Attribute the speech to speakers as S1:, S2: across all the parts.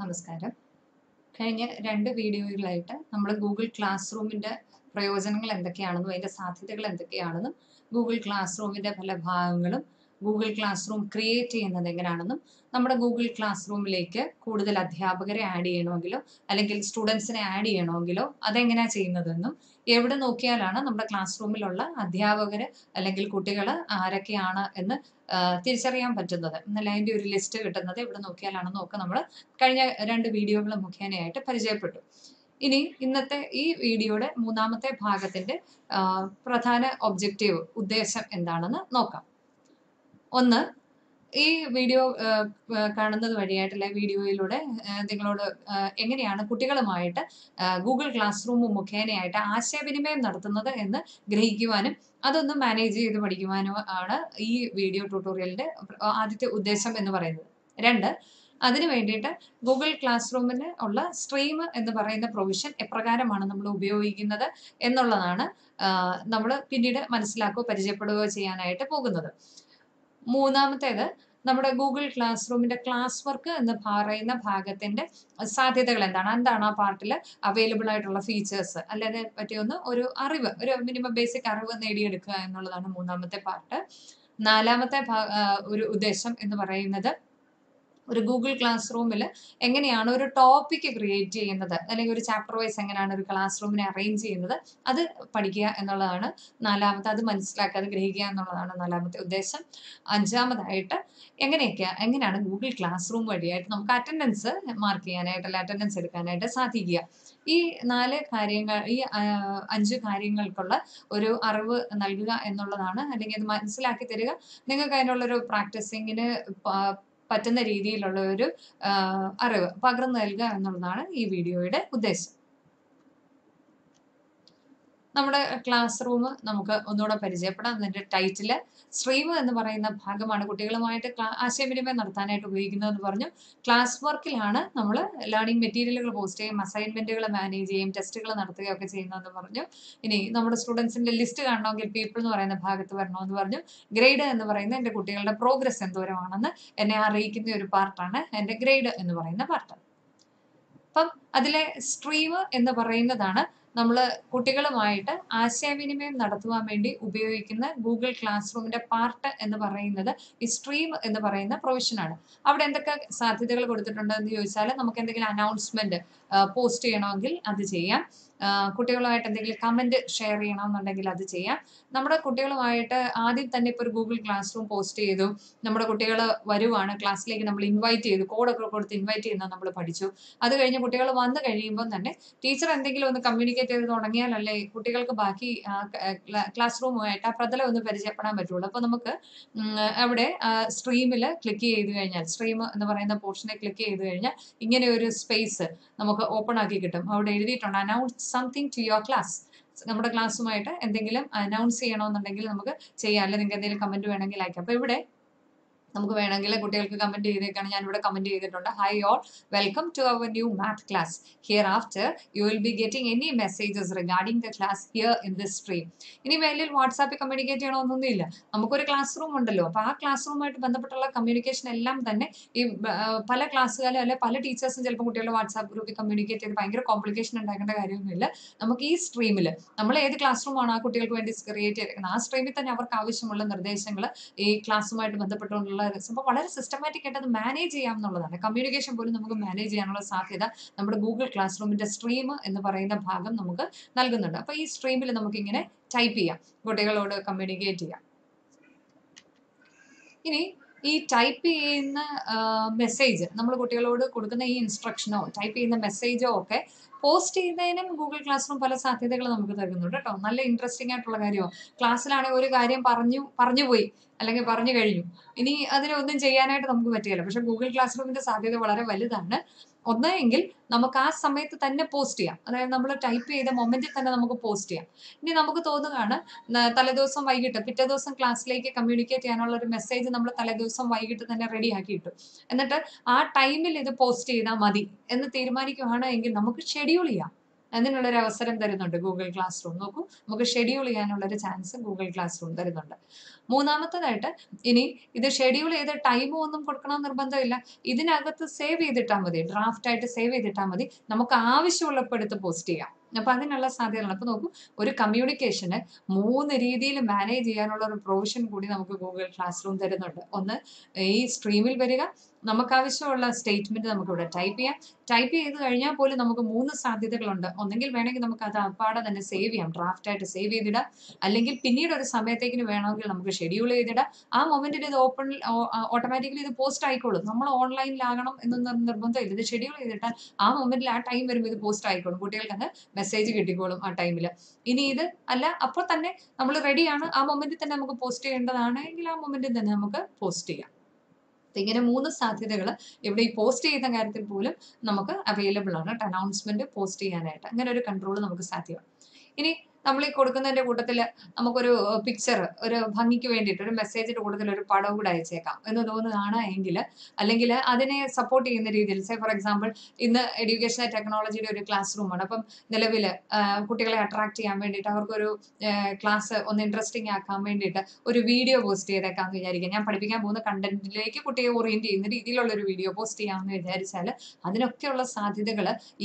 S1: നമസ്കാരം. കഴിഞ്ഞ 2 വീഡിയോകളായിട്ട് നമ്മൾ ഗൂഗിൾ ക്ലാസ് റൂമിന്റെ പ്രയോജനങ്ങൾ എന്തൊക്കെയാണെന്നും അതിന്റെ സാധ്യതകൾ എന്തൊക്കെയാണെന്നും ഗൂഗിൾ ക്ലാസ് റൂമിന്റെ പല ഭാഗങ്ങളും ഗൂഗിൾ ക്ലാസ് റൂം ക്രിയേറ്റ് ചെയ്യുന്നത് എങ്ങനെയാണെന്നും നമ്മുടെ ഗൂഗിൾ ക്ലാസ് റൂമിലേക്ക് കൂടുതൽ അധ്യാപകരെ ആഡ് ചെയ്യണമെങ്കിലോ അല്ലെങ്കിൽ സ്റ്റുഡൻസിനെ ആഡ് ചെയ്യണമെങ്കിലോ അതെങ്ങനെയാണ് ചെയ്യുന്നതെന്നും എവിടെ നോക്കിയാലാണ് നമ്മുടെ ക്ലാസ് റൂമിലുള്ള അധ്യാപകർ അല്ലെങ്കിൽ കുട്ടികൾ ആരൊക്കെയാണ് എന്ന് തിരിച്ചറിയാൻ പറ്റുന്നത് എന്നല്ല അതിൻ്റെ ഒരു ലിസ്റ്റ് കിട്ടുന്നത് എവിടെ നോക്കിയാലാണെന്നും ഒക്കെ നമ്മൾ കഴിഞ്ഞ 2 വീഡിയോകൾ മുഖേനയായിട്ട് പരിചയപ്പെട്ടു. ഇനി ഇന്നത്തെ ഈ വീഡിയോയുടെ 3-ാമത്തെ ഭാഗത്തിന്റെ പ്രധാന ഉദ്ദേശം എന്താണെന്ന് നോക്കാം. ഒന്ന്, ഈ വീഡിയോ കാണുന്നത് വഴിയായിട്ടുള്ള വീഡിയോയിലൂടെ നിങ്ങളോട് എങ്ങനെയാണ് കുട്ടികളുമായിട്ട് ഗൂഗിൾ ക്ലാസ് റൂം മുഖേനയായിട്ട് ആശയവിനിമയം നടത്തുന്നത് എന്ന് ഗ്രഹിക്കുവാനും അതൊന്ന് മാനേജ് ചെയ്ത് പഠിക്കുവാനും ആണ് ഈ വീഡിയോ ട്യൂട്ടോറിയലിന്റെ ആദ്യത്തെ ഉദ്ദേശം എന്ന് പറയുന്നത്. 2, അതിനു വേണ്ടിയിട്ട് ഗൂഗിൾ ക്ലാസ് റൂമിന് ഉള്ള സ്ട്രീം എന്ന് പറയുന്ന പ്രൊവിഷൻ എപ്രകാരമാണ് നമ്മൾ ഉപയോഗിക്കുന്നത് എന്നുള്ളതാണ് നമ്മൾ പിന്നീട് മനസ്സിലാക്കുകയോ പരിചയപ്പെടുകയോ ചെയ്യാനായിട്ട് പോകുന്നത്. 3-ാമത്തേത്, നമ്മുടെ ഗൂഗിൾ ക്ലാസ് റൂമിന്റെ ക്ലാസ് വർക്ക് എന്ന് പറയുന്ന ഭാഗത്തിന്റെ സാധ്യതകൾ എന്താണ് ആ പാർട്ടിൽ അവൈലബിൾ ആയിട്ടുള്ള ഫീച്ചേഴ്സ് അല്ലാതെ പറ്റിയൊന്ന് ഒരു അറിവ്, ഒരു മിനിമം ബേസിക് അറിവ് നേടിയെടുക്കുക എന്നുള്ളതാണ് 3-ാമത്തെ പാർട്ട്. 4-ാമത്തെ ഒരു ഉദ്ദേശം എന്ന് പറയുന്നത് ഒരു ഗൂഗിൾ ക്ലാസ് റൂമിൽ എങ്ങനെയാണ് ഒരു ടോപ്പിക് ക്രിയേറ്റ് ചെയ്യുന്നത് അല്ലെങ്കിൽ ഒരു ചാപ്റ്റർ വൈസ് എങ്ങനെയാണ് ഒരു ക്ലാസ് റൂമിനെ അറേഞ്ച് ചെയ്യുന്നത് അത് പഠിക്കുക എന്നുള്ളതാണ് 4-ാമത്തെ. അത് മനസ്സിലാക്കുക, അത് ഗ്രഹിക്കുക എന്നുള്ളതാണ് 4-ാമത്തെ ഉദ്ദേശം. 5-ാമതായിട്ട് എങ്ങനെയാണ് ഗൂഗിൾ ക്ലാസ് റൂം വഴിയായിട്ട് നമുക്ക് അറ്റൻഡൻസ് മാർക്ക് ചെയ്യാനായിട്ട് അല്ലെ അറ്റൻഡൻസ് എടുക്കാനായിട്ട് സാധിക്കുക. ഈ 4 കാര്യങ്ങൾ, ഈ 5 കാര്യങ്ങൾക്കുള്ള ഒരു അറിവ് നൽകുക എന്നുള്ളതാണ്, അല്ലെങ്കിൽ അത് മനസ്സിലാക്കി തരിക, നിങ്ങൾക്ക് അതിനുള്ളൊരു പ്രാക്ടീസിങ്ങിന് പറ്റുന്ന രീതിയിലുള്ള ഒരു അറിവ് പകർന്നു നൽകുക എന്നുള്ളതാണ് ഈ വീഡിയോയുടെ ഉദ്ദേശം. നമ്മുടെ ക്ലാസ് റൂം നമുക്ക് ഒന്നുകൂടെ പരിചയപ്പെടാം. അതിന്റെ ടൈറ്റില് സ്ട്രീം എന്ന് പറയുന്ന ഭാഗമാണ് കുട്ടികളുമായിട്ട് ആശയവിനിമയം നടത്താനായിട്ട് ഉപയോഗിക്കുന്നതെന്ന് പറഞ്ഞു. ക്ലാസ് വർക്കിലാണ് നമ്മൾ ലേണിംഗ് മെറ്റീരിയലുകൾ പോസ്റ്റ് ചെയ്യും, അസൈൻമെന്റുകൾ മാനേജ് ചെയ്യും, ടെസ്റ്റുകൾ നടത്തുകയൊക്കെ ചെയ്യുന്നതെന്ന് പറഞ്ഞു. ഇനി നമ്മുടെ സ്റ്റുഡൻസിന്റെ ലിസ്റ്റ് കാണണമെങ്കിൽ പീപ്പിൾ എന്ന് പറയുന്ന ഭാഗത്ത് വരണമെന്ന് പറഞ്ഞു. ഗ്രേഡ് എന്ന് പറയുന്ന എൻ്റെ കുട്ടികളുടെ പ്രോഗ്രസ് എന്തോരമാണെന്ന് എന്നെ അറിയിക്കുന്ന ഒരു പാർട്ടാണ് എൻ്റെ ഗ്രേഡ് എന്ന് പറയുന്ന പാർട്ട്. അപ്പം അതിലെ സ്ട്രീം എന്ന് പറയുന്നതാണ് നമ്മൾ കുട്ടികളുമായിട്ട് ആശയവിനിമയം നടത്തുവാൻ വേണ്ടി ഉപയോഗിക്കുന്ന ഗൂഗിൾ ക്ലാസ് റൂമിന്റെ പാർട്ട് എന്ന് പറയുന്നത് ഈ സ്ട്രീം എന്ന് പറയുന്ന പ്രൊവിഷനാണ്. അവിടെ എന്തൊക്കെ സാധ്യതകൾ കൊടുത്തിട്ടുണ്ട് എന്ന് ചോദിച്ചാൽ നമുക്ക് എന്തെങ്കിലും അനൗൺസ്മെന്റ് പോസ്റ്റ് ചെയ്യണമെങ്കിൽ അത് ചെയ്യാം. കുട്ടികളുമായിട്ട് എന്തെങ്കിലും കമന്റ് ഷെയർ ചെയ്യണമെന്നുണ്ടെങ്കിൽ അത് ചെയ്യാം. നമ്മുടെ കുട്ടികളുമായിട്ട് ആദ്യം തന്നെ ഇപ്പോൾ ഒരു ഗൂഗിൾ ക്ലാസ് റൂം പോസ്റ്റ് ചെയ്തു, നമ്മുടെ കുട്ടികൾ വരുവാണ് ക്ലാസ്സിലേക്ക്, നമ്മൾ ഇൻവൈറ്റ് ചെയ്തു, കോഡൊക്കെ കൊടുത്ത് ഇൻവൈറ്റ് ചെയ്യുന്നത് നമ്മൾ പഠിച്ചു. അത് കഴിഞ്ഞ് കുട്ടികൾ വന്നു കഴിയുമ്പോൾ തന്നെ ടീച്ചർ എന്തെങ്കിലും ഒന്ന് കമ്മ്യൂണിക്കേറ്റ് ചെയ്ത് തുടങ്ങിയാലല്ലേ കുട്ടികൾക്ക് ബാക്കി ക്ലാസ് റൂമുമായിട്ട് ആ പ്രതലം ഒന്ന് പരിചയപ്പെടാൻ പറ്റുള്ളൂ. അപ്പോൾ നമുക്ക് അവിടെ സ്ട്രീമിൽ ക്ലിക്ക് ചെയ്ത് കഴിഞ്ഞാൽ, സ്ട്രീം എന്ന് പറയുന്ന പോർഷനെ ക്ലിക്ക് ചെയ്ത് കഴിഞ്ഞാൽ ഇങ്ങനെ ഒരു സ്പേസ് നമുക്ക് ഓപ്പൺ ആക്കി കിട്ടും. അവിടെ എഴുതിയിട്ടുണ്ട് announce something to your class. നമ്മുടെ ക്ലാസ്സുമായിട്ട് എന്തെങ്കിലും അനൗൺസ് ചെയ്യണമെന്നുണ്ടെങ്കിൽ നമുക്ക് ചെയ്യാം, അല്ലെങ്കിൽ നിങ്ങൾക്ക് എന്തെങ്കിലും കമന്റ് വേണമെങ്കിൽ അയക്കാം. അപ്പോൾ ഇവിടെ നമുക്ക് വേണമെങ്കിൽ കുട്ടികൾക്ക് കമന്റ് ചെയ്തേക്കാണ്. ഞാൻ ഇവിടെ കമന്റ് ചെയ്തിട്ടുണ്ട്, hi all, welcome to our new math class. Hereafter you will be getting any messages regarding the class here in this stream. ഇനി മേലിൽ വാട്സാപ്പിൽ കമ്മ്യൂണിക്കേറ്റ് ചെയ്യണമെന്നൊന്നുമില്ല. നമുക്കൊരു ക്ലാസ് റൂം ഉണ്ടല്ലോ, അപ്പോൾ ആ ക്ലാസ് റൂമായിട്ട് ബന്ധപ്പെട്ടുള്ള കമ്മ്യൂണിക്കേഷൻ എല്ലാം തന്നെ ഈ പല ക്ലാസ്സുകാരും അല്ലെ പല ടീച്ചേഴ്സും ചിലപ്പോൾ കുട്ടികളുടെ വാട്സാപ്പ് ഗ്രൂപ്പിൽ കമ്മ്യൂണിക്കേറ്റ് ചെയ്ത് ഭയങ്കര കോംപ്ലിക്കേഷൻ ഉണ്ടാക്കേണ്ട കാര്യമൊന്നുമില്ല. നമുക്ക് ഈ സ്ട്രീമിൽ നമ്മൾ ഏത് ക്ലാസ് റൂമാണ് ആ കുട്ടികൾക്ക് വേണ്ടി ക്രിയേറ്റ് ചെയ്തിരിക്കുന്നത് ആ സ്ട്രീമിൽ തന്നെ അവർക്ക് ആവശ്യമുള്ള നിർദ്ദേശങ്ങൾ ഈ ക്ലാസ്സുമായിട്ട് ബന്ധപ്പെട്ടുകൊണ്ടുള്ള സംഭവം വളരെ സിസ്റ്റമാറ്റിക് ആയിട്ട് അത് മാനേജ് ചെയ്യാം എന്നുള്ളതാണ്. കമ്മ്യൂണിക്കേഷൻ പോലും നമുക്ക് മാനേജ് ചെയ്യാനുള്ള സാധ്യത നമ്മുടെ ഗൂഗിൾ ക്ലാസ് റൂമിന്റെ സ്ട്രീം എന്ന് പറയുന്ന ഭാഗം നമുക്ക് നൽകുന്നുണ്ട്. അപ്പൊ ഈ സ്ട്രീമിൽ നമുക്ക് ഇങ്ങനെ ടൈപ്പ് ചെയ്യാം, കുട്ടികളോട് കമ്മ്യൂണിക്കേറ്റ് ചെയ്യാം. ഇനി ഈ ടൈപ്പ് ചെയ്യുന്ന മെസ്സേജ് നമ്മൾ കുട്ടികളോട് കൊടുക്കുന്ന ഈ ഇൻസ്ട്രക്ഷനോ ടൈപ്പ് ചെയ്യുന്ന മെസ്സേജോ ഒക്കെ പോസ്റ്റ് ചെയ്യുന്നതിനും ഗൂഗിൾ ക്ലാസ് റൂം പല സാധ്യതകൾ നമുക്ക് തരുന്നുണ്ട് കേട്ടോ. നല്ല ഇൻട്രസ്റ്റിംഗ് ആയിട്ടുള്ള കാര്യമാണ്. ക്ലാസ്സിലാണെങ്കിൽ ഒരു കാര്യം പറഞ്ഞു പോയി അല്ലെങ്കിൽ പറഞ്ഞു കഴിഞ്ഞു, ഇനി അതിനൊന്നും ചെയ്യാനായിട്ട് നമുക്ക് പറ്റുകയില്ല. പക്ഷെ ഗൂഗിൾ ക്ലാസ് റൂമിന്റെ സാധ്യത വളരെ വലുതാണ്. ഒന്നെങ്കിൽ നമുക്ക് ആ സമയത്ത് തന്നെ പോസ്റ്റ് ചെയ്യാം, അതായത് നമ്മൾ ടൈപ്പ് ചെയ്ത മൊമെന്റിൽ തന്നെ നമുക്ക് പോസ്റ്റ് ചെയ്യാം. ഇനി നമുക്ക് തോന്നുകയാണ് തലേദിവസം വൈകിട്ട് പിറ്റേ ദിവസം ക്ലാസ്സിലേക്ക് കമ്മ്യൂണിക്കേറ്റ് ചെയ്യാനുള്ള ഒരു മെസ്സേജ് നമ്മൾ തലേദിവസം വൈകിട്ട് തന്നെ റെഡി ആക്കി ഇട്ടു, എന്നിട്ട് ആ ടൈമിൽ ഇത് പോസ്റ്റ് ചെയ്താൽ മതി എന്ന് തീരുമാനിക്കുകയാണ് എങ്കിൽ നമുക്ക് ഷെഡ്യൂൾ ചെയ്യാം. അതിനുള്ളൊരു അവസരം തരുന്നുണ്ട് ഗൂഗിൾ ക്ലാസ് റൂം. നോക്കൂ, നമുക്ക് ഷെഡ്യൂൾ ചെയ്യാനുള്ളൊരു ചാൻസ് ഗൂഗിൾ ക്ലാസ് റൂം തരുന്നുണ്ട്. മൂന്നാമത്തേതായിട്ട് ഇനി ഇത് ഷെഡ്യൂൾ ചെയ്ത് ടൈമും ഒന്നും കൊടുക്കണമെന്ന് നിർബന്ധമില്ല. ഇതിനകത്ത് സേവ് ചെയ്തിട്ടാൽ മതി, ഡ്രാഫ്റ്റ് ആയിട്ട് സേവ് ചെയ്തിട്ടാൽ മതി. നമുക്ക് ആവശ്യമുള്ളപ്പോൾ എടുത്ത് പോസ്റ്റ് ചെയ്യാം. അപ്പൊ അതിനുള്ള സാധ്യതകളാണ്. അപ്പൊ നോക്കൂ, ഒരു കമ്മ്യൂണിക്കേഷന് 3 രീതിയിൽ മാനേജ് ചെയ്യാനുള്ള ഒരു പ്രൊവിഷൻ കൂടി നമുക്ക് ഗൂഗിൾ ക്ലാസ് റൂം തരുന്നുണ്ട്. ഒന്ന്, ഈ സ്ട്രീമിൽ വരിക, നമുക്ക് ആവശ്യമുള്ള സ്റ്റേറ്റ്മെന്റ് നമുക്ക് ഇവിടെ ടൈപ്പ് ചെയ്യാം. ടൈപ്പ് ചെയ്ത് കഴിഞ്ഞാൽ പോലും നമുക്ക് 3 സാധ്യതകളുണ്ട്. ഒന്നെങ്കിൽ വേണമെങ്കിൽ നമുക്ക് അത് അപ്പാടെ തന്നെ സേവ് ചെയ്യാം, ഡ്രാഫ്റ്റ് ആയിട്ട് സേവ് ചെയ്തിടാം. അല്ലെങ്കിൽ പിന്നീട് ഒരു സമയത്തേക്കിന് വേണമെങ്കിൽ നമുക്ക് ഷെഡ്യൂൾ ചെയ്തിടാം. ആ മൊമെന്റിൽ ഇത് ഓട്ടോമാറ്റിക്കലി ഇത് പോസ്റ്റ് ആയിക്കോളും. നമ്മൾ ഓൺലൈനിലാകണം എന്നൊന്നും നിർബന്ധമില്ല. ഇത് ഷെഡ്യൂൾ ചെയ്തിട്ടാൽ ആ മൊമെന്റിൽ ആ ടൈം വരുമ്പോൾ ഇത് പോസ്റ്റ് ആയിക്കോളും. കുട്ടികൾക്ക് അത് മെസ്സേജ് കിട്ടിക്കോളും ആ ടൈമിൽ. ഇനി ഇത് അല്ല, അപ്പോൾ തന്നെ നമ്മൾ റെഡിയാണ്, ആ മൊമെന്റിൽ തന്നെ നമുക്ക് പോസ്റ്റ് ചെയ്യേണ്ടതാണെങ്കിൽ ആ മൊമെന്റിൽ തന്നെ നമുക്ക് പോസ്റ്റ് ചെയ്യാം. ഇങ്ങനെ 3 സാധ്യതകൾ ഇവിടെ ഈ പോസ്റ്റ് ചെയ്യുന്ന കാര്യത്തിൽ പോലും നമുക്ക് അവൈലബിൾ ആണ്. അനൗൺസ്മെന്റ് പോസ്റ്റ് ചെയ്യാനായിട്ട് അങ്ങനെ ഒരു കൺട്രോൾ നമുക്ക് സാധ്യമാണ്. ഇനി നമ്മൾ ഈ കൊടുക്കുന്നതിന്റെ കൂട്ടത്തിൽ നമുക്കൊരു പിക്ചർ, ഒരു ഭംഗിക്ക് വേണ്ടിയിട്ട് ഒരു മെസ്സേജിന്റെ കൂട്ടത്തിൽ ഒരു പടവും കൂടെ അയച്ചേക്കാം എന്ന് തോന്നുകയാണ് എങ്കിൽ, അല്ലെങ്കിൽ അതിനെ സപ്പോർട്ട് ചെയ്യുന്ന രീതിയിൽ, സേ ഫോർ എക്സാമ്പിൾ ഇന്ന് എഡ്യൂക്കേഷൻ ടെക്നോളജിയുടെ ഒരു ക്ലാസ് റൂമാണ്. അപ്പം നിലവിൽ കുട്ടികളെ അട്രാക്ട് ചെയ്യാൻ വേണ്ടിയിട്ട് അവർക്കൊരു ക്ലാസ് ഒന്ന് ഇൻട്രസ്റ്റിംഗ് ആക്കാൻ വേണ്ടിയിട്ട് ഒരു വീഡിയോ പോസ്റ്റ് ചെയ്തേക്കാന്ന് വിചാരിക്കാം. ഞാൻ പഠിപ്പിക്കാൻ പോകുന്ന കണ്ടന്റിലേക്ക് കുട്ടിയെ ഓറിയന്റ് ചെയ്യുന്ന രീതിയിലുള്ള ഒരു വീഡിയോ പോസ്റ്റ് ചെയ്യാമെന്ന് വിചാരിച്ചാൽ അതിനൊക്കെയുള്ള സാധ്യതകൾ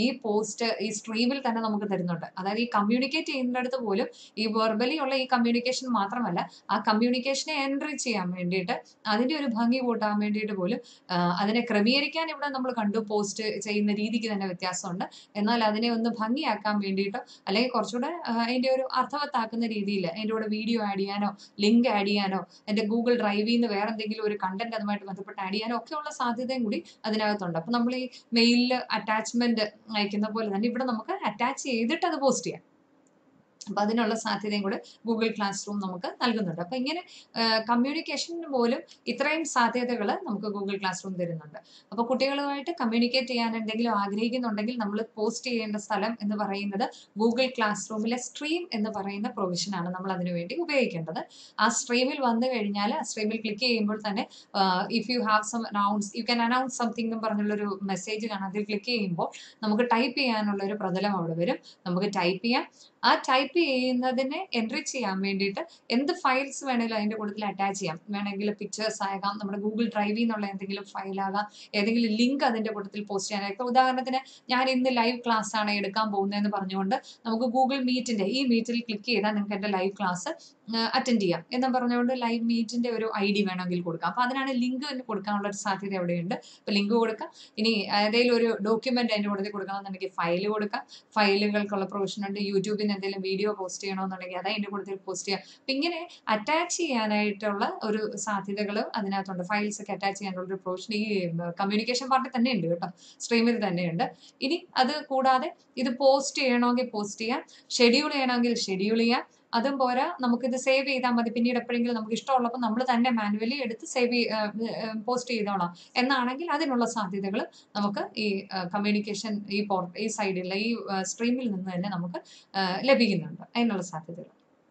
S1: ഈ സ്ട്രീമിൽ തന്നെ നമുക്ക് തരുന്നുണ്ട്. അതായത് ഈ കമ്മ്യൂണിക്കേറ്റ് ചെയ്യുന്നിടത്ത് പോലും ഈ വെർബലി ഉള്ള ഈ കമ്മ്യൂണിക്കേഷൻ മാത്രമല്ല, ആ കമ്മ്യൂണിക്കേഷനെ എൻറിച്ച് ചെയ്യാൻ വേണ്ടിയിട്ട്, അതിന്റെ ഒരു ഭംഗി കൂട്ടാൻ വേണ്ടിയിട്ട് പോലും അതിനെ ക്രമീകരിക്കാൻ ഇവിടെ നമ്മൾ കണ്ടു. പോസ്റ്റ് ചെയ്യുന്ന രീതിക്ക് തന്നെ വ്യത്യാസമുണ്ട്. എന്നാൽ അതിനെ ഒന്ന് ഭംഗിയാക്കാൻ വേണ്ടിയിട്ടോ അല്ലെങ്കിൽ കുറച്ചുകൂടെ അതിന്റെ ഒരു അർത്ഥവത്താക്കുന്ന രീതിയിൽ അതിന്റെ കൂടെ വീഡിയോ ആഡ് ചെയ്യാനോ ലിങ്ക് ആഡ് ചെയ്യാനോ എന്റെ ഗൂഗിൾ ഡ്രൈവിൽ നിന്ന് വേറെ എന്തെങ്കിലും ഒരു കണ്ടന്റ് അതുമായിട്ട് ബന്ധപ്പെട്ട് ആഡ് ചെയ്യാനോ ഒക്കെയുള്ള സാധ്യതയും കൂടി അതിനകത്തുണ്ട്. അപ്പൊ നമ്മൾ ഈ മെയിലിൽ അറ്റാച്ച്മെന്റ് അയക്കുന്ന പോലെ തന്നെ ഇവിടെ നമുക്ക് അറ്റാച്ച് ചെയ്തിട്ട് അത് പോസ്റ്റ് ചെയ്യാം. അപ്പൊ അതിനുള്ള സാധ്യതയും കൂടെ ഗൂഗിൾ ക്ലാസ് റൂം നമുക്ക് നൽകുന്നുണ്ട്. അപ്പൊ ഇങ്ങനെ കമ്മ്യൂണിക്കേഷന് പോലും ഇത്രയും സാധ്യതകൾ നമുക്ക് ഗൂഗിൾ ക്ലാസ് റൂം തരുന്നുണ്ട്. അപ്പൊ കുട്ടികളുമായിട്ട് കമ്മ്യൂണിക്കേറ്റ് ചെയ്യാൻ എന്തെങ്കിലും ആഗ്രഹിക്കുന്നുണ്ടെങ്കിൽ നമ്മൾ പോസ്റ്റ് ചെയ്യേണ്ട സ്ഥലം എന്ന് പറയുന്നത് ഗൂഗിൾ ക്ലാസ് റൂമിലെ സ്ട്രീം എന്ന് പറയുന്ന പ്രൊവിഷനാണ് നമ്മൾ അതിനുവേണ്ടി ഉപയോഗിക്കേണ്ടത്. ആ സ്ട്രീമിൽ വന്നു കഴിഞ്ഞാൽ ആ സ്ട്രീമിൽ ക്ലിക്ക് ചെയ്യുമ്പോൾ തന്നെ if you have some announce you can announce something എന്ന് പറഞ്ഞുള്ളൊരു മെസ്സേജ് കാണാം. അതിൽ ക്ലിക്ക് ചെയ്യുമ്പോൾ നമുക്ക് ടൈപ്പ് ചെയ്യാനുള്ള ഒരു പ്രതലം അവിടെ വരും. നമുക്ക് ടൈപ്പ് ചെയ്യാം. ആ ടൈപ്പ് ചെയ്യുന്നതിനെ എൻറിച്ച് ചെയ്യാൻ വേണ്ടിയിട്ട് എന്ത് ഫയൽസ് വേണമെങ്കിലും അതിന്റെ കൂട്ടത്തിൽ അറ്റാച്ച് ചെയ്യാം. വേണമെങ്കിൽ പിക്ചേഴ്സ് ആകാം, നമ്മുടെ ഗൂഗിൾ ഡ്രൈവിൽ നിന്നുള്ള എന്തെങ്കിലും ഫയൽ ആകാം, ഏതെങ്കിലും ലിങ്ക് അതിന്റെ കൂട്ടത്തിൽ പോസ്റ്റ് ചെയ്യാനായിട്ട്. ഉദാഹരണത്തിന് ഞാൻ ഇന്ന് ലൈവ് ക്ലാസ് ആണ് എടുക്കാൻ പോകുന്നതെന്ന് പറഞ്ഞുകൊണ്ട് നമുക്ക് ഗൂഗിൾ മീറ്റിന്റെ ഈ മീറ്റിൽ ക്ലിക്ക് ചെയ്താൽ നിങ്ങൾക്ക് എന്റെ ലൈവ് ക്ലാസ് അറ്റൻഡ് ചെയ്യാം എന്ന് പറഞ്ഞുകൊണ്ട് ലൈവ് മീറ്റിന്റെ ഒരു ID വേണമെങ്കിൽ കൊടുക്കാം. അപ്പൊ അതിനാണ് ലിങ്ക് കൊടുക്കാനുള്ള ഒരു സാധ്യത അവിടെയുണ്ട്. അപ്പൊ ലിങ്ക് കൊടുക്കാം. ഇനി ഏതെങ്കിലും ഒരു ഡോക്യുമെന്റ് അതിന്റെ കൂട്ടത്തിൽ കൊടുക്കണമെന്നുണ്ടെങ്കിൽ ഫയൽ കൊടുക്കാം. ഫയലുകൾക്കുള്ള പ്രൊവിഷൻ ഉണ്ട്. യൂട്യൂബിന് എന്തെങ്കിലും വീഡിയോ പോസ്റ്റ് ചെയ്യണമെന്നുണ്ടെങ്കിൽ അത് അതിന്റെ കൂട്ടത്തിൽ പോസ്റ്റ് ചെയ്യാം. അപ്പൊ ഇങ്ങനെ അറ്റാച്ച് ചെയ്യാനായിട്ടുള്ള ഒരു സാധ്യതകൾ അതിനകത്തുണ്ട്. ഫയൽസ് ഒക്കെ അറ്റാച്ച് ചെയ്യാനുള്ള ഒരു പ്രൊവിഷൻ ഈ കമ്മ്യൂണിക്കേഷൻ പാർട്ടിൽ തന്നെ ഉണ്ട് കേട്ടോ, സ്ട്രീമിൽ തന്നെയുണ്ട്. ഇനി അത് കൂടാതെ ഇത് പോസ്റ്റ് ചെയ്യണമെങ്കിൽ പോസ്റ്റ് ചെയ്യാം, ഷെഡ്യൂൾ ചെയ്യണമെങ്കിൽ ഷെഡ്യൂൾ ചെയ്യാം. അതും പോരാ, നമുക്കിത് സേവ് ചെയ്താൽ മതി. പിന്നീട് എപ്പോഴെങ്കിലും നമുക്ക് ഇഷ്ടമുള്ളപ്പോൾ നമ്മൾ തന്നെ മാനുവലി എടുത്ത് പോസ്റ്റ് ചെയ്തോളാം എന്നാണെങ്കിൽ അതിനുള്ള സാധ്യതകൾ നമുക്ക് ഈ കമ്മ്യൂണിക്കേഷൻ ഈ സൈഡിലുള്ള ഈ സ്ട്രീമിൽ നിന്ന് തന്നെ നമുക്ക് ലഭിക്കുന്നുണ്ട്. അതിനുള്ള സാധ്യതകൾ.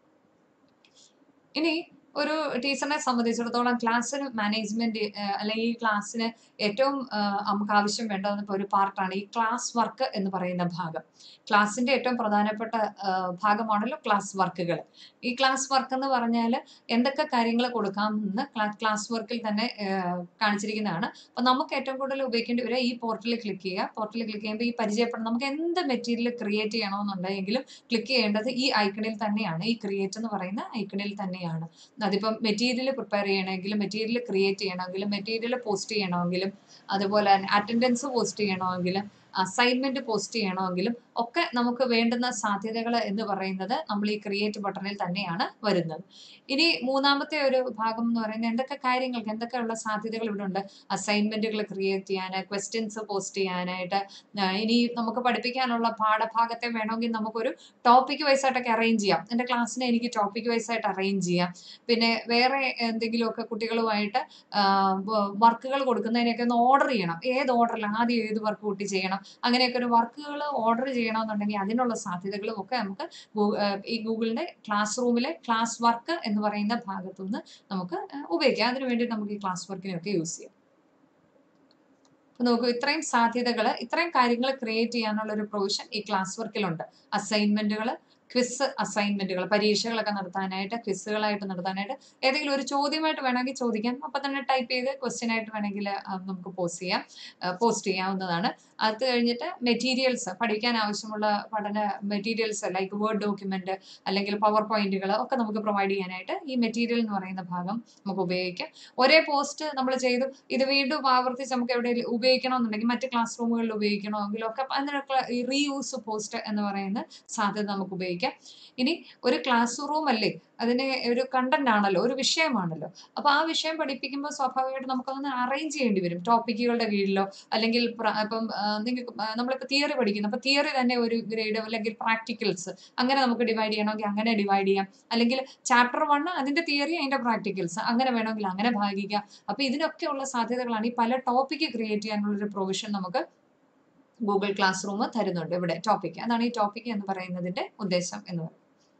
S1: ഇനി ഒരു ടീച്ചറിനെ സംബന്ധിച്ചിടത്തോളം ക്ലാസ്സിന് മാനേജ്മെന്റ് അല്ലെങ്കിൽ ഈ ക്ലാസ്സിന് ഏറ്റവും നമുക്ക് ആവശ്യം വേണ്ടത് ഒരു പാർട്ടാണ് ഈ ക്ലാസ് വർക്ക് എന്ന് പറയുന്ന ഭാഗം. ക്ലാസ്സിന്റെ ഏറ്റവും പ്രധാനപ്പെട്ട ഭാഗമാണല്ലോ ക്ലാസ് വർക്കുകൾ. ഈ ക്ലാസ് വർക്ക് എന്ന് പറഞ്ഞാൽ എന്തൊക്കെ കാര്യങ്ങൾ കൊടുക്കാമെന്ന് ക്ലാസ് വർക്കിൽ തന്നെ കാണിച്ചിരിക്കുന്നതാണ്. അപ്പൊ നമുക്ക് ഏറ്റവും കൂടുതൽ ഉപയോഗിക്കേണ്ടി വരിക ഈ പോർട്ടലിൽ ക്ലിക്ക് ചെയ്യുക. പോർട്ടലിൽ ക്ലിക്ക് ചെയ്യുമ്പോൾ ഈ പരിചയപ്പെടണം, നമുക്ക് എന്ത് മെറ്റീരിയൽ ക്രിയേറ്റ് ചെയ്യണമെന്നുണ്ടെങ്കിലും ക്ലിക്ക് ചെയ്യേണ്ടത് ഈ ഐക്കണിൽ തന്നെയാണ്, ഈ ക്രിയേറ്റ് എന്ന് പറയുന്ന ഐക്കണിൽ തന്നെയാണ്. അതിപ്പം മെറ്റീരിയൽ പ്രിപ്പയർ ചെയ്യണമെങ്കിലും മെറ്റീരിയൽ ക്രിയേറ്റ് ചെയ്യണമെങ്കിലും മെറ്റീരിയൽ പോസ്റ്റ് ചെയ്യണമെങ്കിലും അതുപോലെ തന്നെ അറ്റൻഡൻസ് പോസ്റ്റ് ചെയ്യണമെങ്കിലും അസൈൻമെന്റ് പോസ്റ്റ് ചെയ്യണമെങ്കിലും ഒക്കെ നമുക്ക് വേണ്ടുന്ന സാധ്യതകൾ എന്ന് പറയുന്നത് നമ്മൾ ഈ ക്രിയേറ്റ് ബട്ടണിൽ തന്നെയാണ് വരുന്നത്. ഇനി മൂന്നാമത്തെ ഒരു ഭാഗം എന്ന് പറയുന്നത് എന്തൊക്കെയുള്ള സാധ്യതകൾ ഇവിടെ ഉണ്ട്. അസൈൻമെന്റുകൾ ക്രിയേറ്റ് ചെയ്യാൻ, ക്വസ്റ്റ്യൻസ് പോസ്റ്റ് ചെയ്യാനായിട്ട്, ഇനി നമുക്ക് പഠിപ്പിക്കാനുള്ള പാഠഭാഗത്തെ വേണമെങ്കിൽ നമുക്കൊരു ടോപ്പിക് വൈസ് ആയിട്ടൊക്കെ അറേഞ്ച് ചെയ്യാം. എൻ്റെ ക്ലാസ്സിനെ എനിക്ക് ടോപ്പിക് വൈസ് ആയിട്ട് അറേഞ്ച് ചെയ്യാം. പിന്നെ വേറെ എന്തെങ്കിലുമൊക്കെ കുട്ടികളുമായിട്ട് വർക്കുകൾ കൊടുക്കുന്നതിനൊക്കെ ഒന്ന് ഓർഡർ ചെയ്യണം. ഏത് ഓർഡറിൽ ആദ്യം ഏത് വർക്ക് കൂട്ടി ചെയ്യണം, അങ്ങനെയൊക്കെ ഒരു വർക്കുകൾ ഓർഡർ ചെയ്യണമെന്നുണ്ടെങ്കിൽ അതിനുള്ള സാധ്യതകളും ഒക്കെ നമുക്ക് ഈ ഗൂഗിളിന്റെ ക്ലാസ് റൂമിലെ ക്ലാസ് വർക്ക് എന്ന് പറയുന്ന ഭാഗത്തുനിന്ന് നമുക്ക് ഉപയോഗിക്കാം. അതിനു വേണ്ടി നമുക്ക് ഈ ക്ലാസ് വർക്കിനെയൊക്കെ യൂസ് ചെയ്യാം. അപ്പൊ നോക്കൂ, ഇത്രയും സാധ്യതകൾ, ഇത്രയും കാര്യങ്ങൾ ക്രിയേറ്റ് ചെയ്യാനുള്ള ഒരു പ്രൊവിഷൻ ഈ ക്ലാസ് വർക്കിലുണ്ട്. അസൈൻമെന്റുകൾ, ക്വിസ് അസൈൻമെന്റുകൾ, പരീക്ഷകളൊക്കെ നടത്താനായിട്ട്, ക്വിസുകളായിട്ട് നടത്താനായിട്ട്, ഏതെങ്കിലും ഒരു ചോദ്യമായിട്ട് വേണമെങ്കിൽ ചോദിക്കാം, അപ്പൊ തന്നെ ടൈപ്പ് ചെയ്ത് ക്വസ്റ്റ്യൻ ആയിട്ട് വേണമെങ്കിൽ നമുക്ക് പോസ്റ്റ് ചെയ്യാവുന്നതാണ്. അത് കഴിഞ്ഞിട്ട് മെറ്റീരിയൽസ്, പഠിക്കാൻ ആവശ്യമുള്ള പഠന മെറ്റീരിയൽസ് ലൈക്ക് വേർഡ് ഡോക്യുമെന്റ് അല്ലെങ്കിൽ പവർ പോയിന്റുകൾ ഒക്കെ നമുക്ക് പ്രൊവൈഡ് ചെയ്യാനായിട്ട് ഈ മെറ്റീരിയൽ എന്ന് പറയുന്ന ഭാഗം നമുക്ക് ഉപയോഗിക്കാം. ഒരേ പോസ്റ്റ് നമ്മൾ ചെയ്തു, ഇത് വീണ്ടും ആവർത്തിച്ച് നമുക്ക് എവിടെയെങ്കിലും ഉപയോഗിക്കണമെന്നുണ്ടെങ്കിൽ, മറ്റ് ക്ലാസ് റൂമുകളിൽ ഉപയോഗിക്കണമെങ്കിലും ഒക്കെ അതിനൊക്കെ ഈ റീയൂസ് പോസ്റ്റ് എന്ന് പറയുന്ന സാധ്യത നമുക്ക് ഉപയോഗിക്കാം. ഇനി ഒരു ക്ലാസ് റൂം അല്ലേ, അതിന് ഒരു കണ്ടന്റ് ആണല്ലോ, ഒരു വിഷയമാണല്ലോ. അപ്പൊ ആ വിഷയം പഠിപ്പിക്കുമ്പോൾ സ്വാഭാവികമായിട്ട് നമുക്കതൊന്ന് അറേഞ്ച് ചെയ്യേണ്ടി വരും. ടോപ്പിക്കുകളുടെ കീഴിലോ അല്ലെങ്കിൽ ഇപ്പം നിങ്ങൾക്ക് നമ്മളിപ്പോൾ തിയറി പഠിക്കുന്നു, അപ്പൊ തിയറി തന്നെ ഒരു ഗ്രേഡ് അല്ലെങ്കിൽ പ്രാക്ടിക്കൽസ് അങ്ങനെ നമുക്ക് ഡിവൈഡ് ചെയ്യണമെങ്കിൽ അങ്ങനെ ഡിവൈഡ് ചെയ്യാം. അല്ലെങ്കിൽ ചാപ്റ്റർ 1 അതിന്റെ തിയറി, അതിന്റെ പ്രാക്ടിക്കൽസ് അങ്ങനെ വേണമെങ്കിൽ അങ്ങനെ ഭാഗിക്കാം. അപ്പൊ ഇതിനൊക്കെയുള്ള സാധ്യതകളാണ് ഈ പല ടോപ്പിക്ക് ക്രിയേറ്റ് ചെയ്യാനുള്ള ഒരു പ്രൊവിഷൻ നമുക്ക് ഗൂഗിൾ ക്ലാസ് റൂം തരുന്നുണ്ട്. ഇവിടെ ടോപ്പിക്, അതാണ് ഈ ടോപ്പിക് എന്ന് പറയുന്നതിന്റെ ഉദ്ദേശം എന്ന് പറയുന്നത്.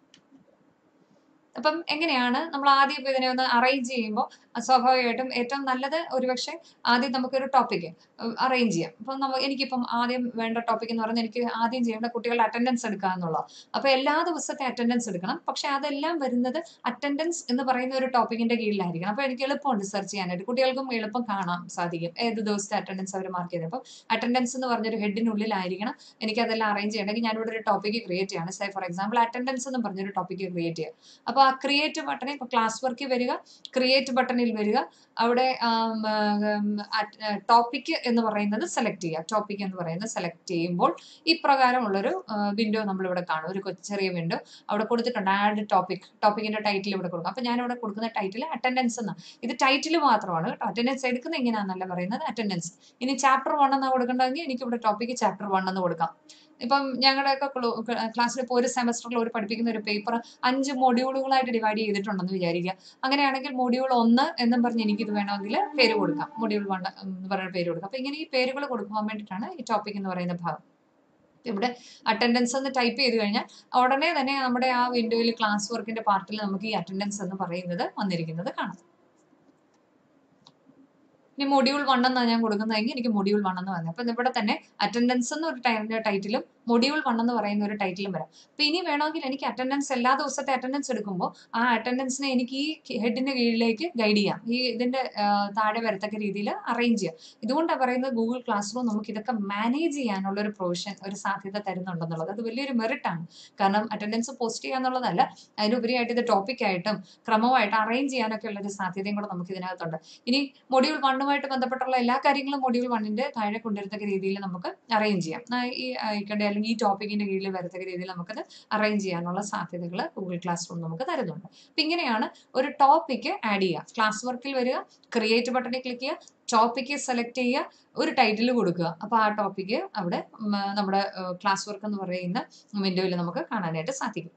S1: അപ്പം എങ്ങനെയാണ് നമ്മൾ ആദ്യം ഇപ്പൊ ഇതിനെ ഒന്ന് അറേഞ്ച് ചെയ്യുമ്പോൾ സ്വാഭാവികമായിട്ടും ഏറ്റവും നല്ലത് ഒരുപക്ഷെ ആദ്യം നമുക്കൊരു ടോപ്പിക് അറേഞ്ച് ചെയ്യാം. അപ്പം എനിക്കിപ്പം ആദ്യം വേണ്ട ടോപ്പിക് എന്ന് പറഞ്ഞാൽ എനിക്ക് ആദ്യം ചെയ്യേണ്ട കുട്ടികളുടെ അറ്റൻഡൻസ് എടുക്കുക എന്നുള്ളത്. അപ്പൊ എല്ലാ ദിവസത്തെ അറ്റൻഡൻസ് എടുക്കണം. പക്ഷെ അതെല്ലാം വരുന്നത് അറ്റൻഡൻസ് എന്ന് പറയുന്ന ഒരു ടോപ്പിക്കിന്റെ കീഴിലായിരിക്കണം. അപ്പൊ എനിക്ക് എളുപ്പമുണ്ട് സെർച്ച് ചെയ്യാനായിട്ട്, കുട്ടികൾക്കും എളുപ്പം കാണാൻ സാധിക്കും ഏത് ദിവസത്തെ അറ്റൻഡൻസ് അവർ മാർക്ക് ചെയ്തത്. അപ്പം അറ്റൻഡൻസ് എന്ന് പറഞ്ഞൊരു ഹെഡിനുള്ളിലായിരിക്കണം എനിക്ക് അതെല്ലാം അറേഞ്ച് ചെയ്യണമെങ്കിൽ ഞാനിവിടെ ഒരു ടോപ്പിക്ക് ക്രിയേറ്റ് ചെയ്യാണ്. സേ ഫോർ എക്സാമ്പിൾ അറ്റൻഡൻസ് എന്ന് പറഞ്ഞൊരു ടോപ്പിക്ക് ക്രിയേറ്റ് ചെയ്യുക. അപ്പൊ ആ ക്രിയേറ്റ് ബട്ടണിൽ, ഇപ്പൊ ക്ലാസ് വർക്ക് വരിക, ക്രിയേറ്റ് ബട്ടണിൽ വരിക, അവിടെ ടോപ്പിക് എന്ന് പറയുന്നത് സെലക്ട് ചെയ്യുക. ടോപ്പിക് എന്ന് പറയുന്നത് സെലക്ട് ചെയ്യുമ്പോൾ ഇപ്രകാരമുള്ളൊരു വിൻഡോ നമ്മൾ ഇവിടെ കാണും, ഒരു ചെറിയ വിൻഡോ അവിടെ കൊടുത്തിട്ടുണ്ട്. ആഡ് ടോപ്പിക്, ടോപ്പിക്കിന്റെ ടൈറ്റിൽ ഇവിടെ കൊടുക്കും. അപ്പൊ ഞാൻ ഇവിടെ കൊടുക്കുന്ന ടൈറ്റിൽ അറ്റൻഡൻസ് എന്നാണ്. ഇത് ടൈറ്റിൽ മാത്രമാണ് കേട്ടോ, അറ്റൻഡൻസ് എടുക്കുന്നത് ഇങ്ങനെയാണെന്നല്ല പറയുന്നത്, അറ്റൻഡൻസ്. ഇനി ചാപ്റ്റർ 1 എന്നാണ് കൊടുക്കേണ്ടതെങ്കിൽ എനിക്ക് ഇവിടെ ടോപ്പിക്ക് ചാപ്റ്റർ 1 എന്ന് കൊടുക്കാം. ഇപ്പം ഞങ്ങളുടെയൊക്കെ ക്ലാസ്സിൽ ഇപ്പോൾ ഒരു സെമസ്റ്ററിൽ ഒരു പഠിപ്പിക്കുന്ന ഒരു പേപ്പർ 5 മൊഡ്യൂളുകളായിട്ട് ഡിവൈഡ് ചെയ്തിട്ടുണ്ടെന്ന് വിചാരിക്കുക. അങ്ങനെയാണെങ്കിൽ മൊഡ്യൂൾ 1 എന്നും പറഞ്ഞ് എനിക്കിത് വേണമെങ്കിൽ പേര് കൊടുക്കാം, മൊഡ്യൂൾ 1 എന്ന് പറഞ്ഞ പേര് കൊടുക്കാം. അപ്പൊ ഇങ്ങനെ ഈ പേരുകൾ കൊടുക്കാൻ വേണ്ടിയിട്ടാണ് ഈ ടോപ്പിക് എന്ന് പറയുന്ന ഭാഗം. ഇവിടെ അറ്റൻഡൻസ് എന്ന് ടൈപ്പ് ചെയ്ത് കഴിഞ്ഞാൽ ഉടനെ തന്നെ നമ്മുടെ ആ വിൻഡോയിൽ ക്ലാസ് വർക്കിന്റെ പാർട്ടിൽ നമുക്ക് ഈ അറ്റൻഡൻസ് എന്ന് പറയുന്നത് വന്നിരിക്കുന്നത് കാണാം. ഇനി മൊഡ്യൂൾ 1 എന്നാണ് ഞാൻ കൊടുക്കുന്നതെങ്കിൽ എനിക്ക് മൊഡ്യൂൾ 1 എന്ന് പറഞ്ഞു. അപ്പൊ ഇവിടെ തന്നെ അറ്റൻഡൻസ് എന്നൊരു ടൈറ്റിലും മൊഡ്യൂൾ 1 എന്ന് പറയുന്ന ഒരു ടൈറ്റിലും വരാം. അപ്പൊ ഇനി വേണമെങ്കിൽ എനിക്ക് അറ്റൻഡൻസ്, എല്ലാ ദിവസത്തെ അറ്റൻഡൻസ് എടുക്കുമ്പോൾ ആ അറ്റൻഡൻസിനെ എനിക്ക് ഈ ഹെഡിന്റെ കീഴിലേക്ക് ഗൈഡ് ചെയ്യാം, ഈ ഇതിന്റെ താഴെ വരത്തക്ക രീതിയിൽ അറേഞ്ച് ചെയ്യാം. ഇതുകൊണ്ടാണ് പറയുന്നത് ഗൂഗിൾ ക്ലാസ് റൂം നമുക്ക് ഇതൊക്കെ മാനേജ് ചെയ്യാനുള്ള ഒരു പ്രൊവിഷൻ, ഒരു സാധ്യത തരുന്നുണ്ടെന്നുള്ളത്. അത് വലിയൊരു മെറിറ്റ് ആണ്. കാരണം അറ്റൻഡൻസ് പോസ്റ്റ് ചെയ്യാന്നുള്ളതല്ല, അതിനുപരിയായിട്ട് ഇത് ടോപ്പിക്കായിട്ടും ക്രമമായിട്ട് അറേഞ്ച് ചെയ്യാനൊക്കെ ഉള്ള ഒരു സാധ്യതയും കൂടെ നമുക്ക് ഇതിനകത്തുണ്ട്. ഇനി മൊഡ്യൂൾ 1 ബന്ധപ്പെട്ടുള്ള എല്ലാ കാര്യങ്ങളും മൊഡ്യൂൾ 1 താഴെ കൊണ്ടുവരത്തക്ക രീതിയിൽ നമുക്ക് അറേഞ്ച് ചെയ്യാം. ഈ ഐക്കണിന്റെ അല്ലെങ്കിൽ ഈ ടോപ്പിക്കിന്റെ കീഴിൽ വരത്തക്ക രീതിയിൽ നമുക്കത് അറേഞ്ച് ചെയ്യാനുള്ള സാധ്യതകൾ ഗൂഗിൾ ക്ലാസ് റൂം നമുക്ക് തരുന്നുണ്ട്. അപ്പൊ ഇങ്ങനെയാണ് ഒരു ടോപ്പിക്ക് ആഡ് ചെയ്യുക. ക്ലാസ് വർക്കിൽ വരിക, ക്രിയേറ്റ് ബട്ടണിൽ ക്ലിക്ക് ചെയ്യുക, ടോപ്പിക്ക് സെലക്ട് ചെയ്യുക, ഒരു ടൈറ്റിൽ കൊടുക്കുക. അപ്പൊ ആ ടോപ്പിക്ക് അവിടെ നമ്മുടെ ക്ലാസ് വർക്ക് എന്ന് പറയുന്ന വിൻഡോയിൽ നമുക്ക് കാണാനായിട്ട് സാധിക്കും.